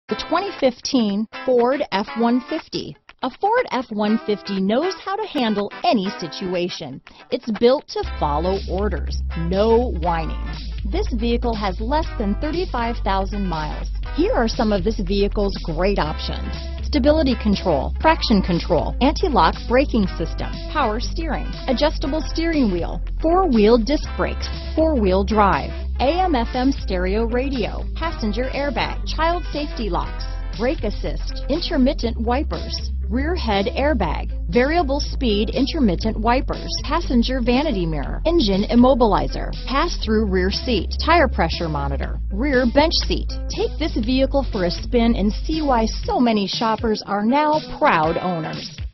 The 2015 Ford F-150. A Ford F-150 knows how to handle any situation. It's built to follow orders, no whining. This vehicle has less than 35,000 miles. Here are some of this vehicle's great options: stability control, traction control, anti-lock braking system, power steering, adjustable steering wheel, four-wheel disc brakes, four-wheel drive, AM/FM stereo radio, passenger airbag, child safety locks, brake assist, intermittent wipers, rear head airbag, variable speed intermittent wipers, passenger vanity mirror, engine immobilizer, pass-through rear seat, tire pressure monitor, rear bench seat. Take this vehicle for a spin and see why so many shoppers are now proud owners.